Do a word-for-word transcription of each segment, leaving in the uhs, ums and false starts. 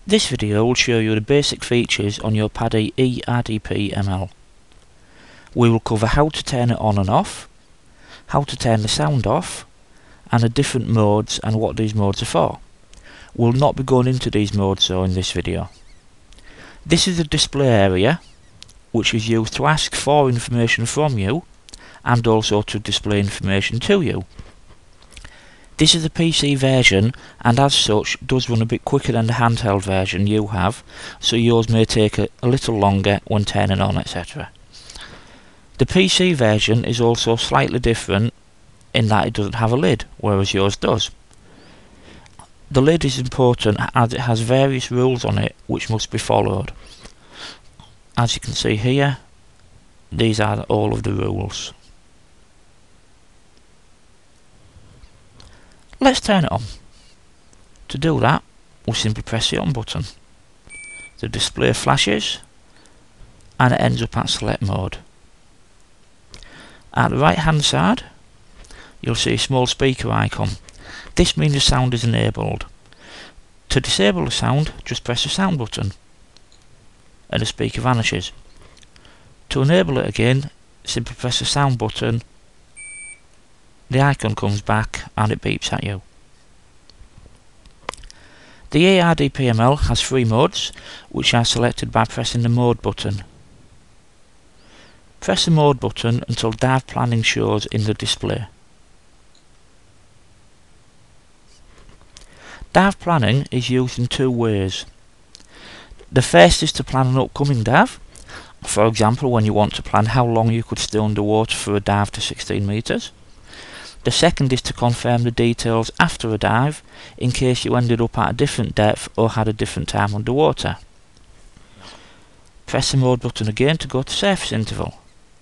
This video will show you the basic features on your PADI E R D P M L. We will cover how to turn it on and off, how to turn the sound off, and the different modes and what these modes are for. We'll not be going into these modes though in this video. This is the display area, which is used to ask for information from you and also to display information to you. This is the P C version, and as such does run a bit quicker than the handheld version you have, so yours may take a, a little longer when turning on, et cetera. The P C version is also slightly different in that it doesn't have a lid, whereas yours does. The lid is important as it has various rules on it which must be followed. As you can see here, these are all of the rules. Let's turn it on. To do that, we'll simply press the on button. The display flashes and it ends up at select mode. At the right hand side, you'll see a small speaker icon. This means the sound is enabled. To disable the sound, just press the sound button and the speaker vanishes. To enable it again, simply press the sound button, the icon comes back and it beeps at you. The E R D P M L has three modes, which are selected by pressing the mode button. Press the mode button until dive planning shows in the display. Dive planning is used in two ways. The first is to plan an upcoming dive. For example, when you want to plan how long you could stay underwater for a dive to sixteen meters. The second is to confirm the details after a dive, in case you ended up at a different depth or had a different time underwater. Press the mode button again to go to surface interval.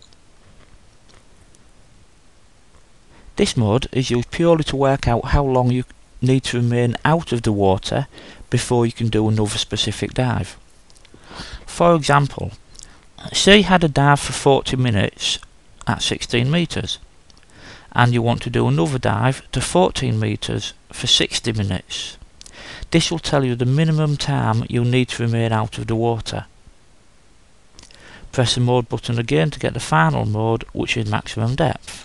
This mode is used purely to work out how long you need to remain out of the water before you can do another specific dive. For example, say you had a dive for forty minutes at sixteen meters. And you want to do another dive to fourteen meters for sixty minutes. This will tell you the minimum time you'll need to remain out of the water. Press the mode button again to get the final mode, which is maximum depth.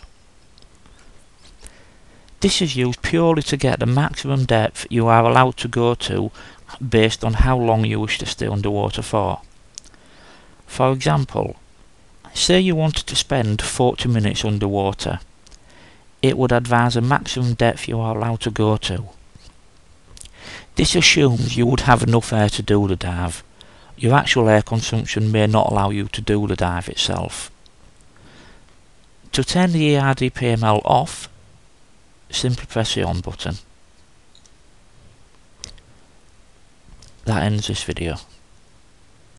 This is used purely to get the maximum depth you are allowed to go to based on how long you wish to stay underwater for. For example, say you wanted to spend forty minutes underwater. It would advise a maximum depth you are allowed to go to. This assumes you would have enough air to do the dive. Your actual air consumption may not allow you to do the dive itself. To turn the E R D P M L off, simply press the on button. That ends this video.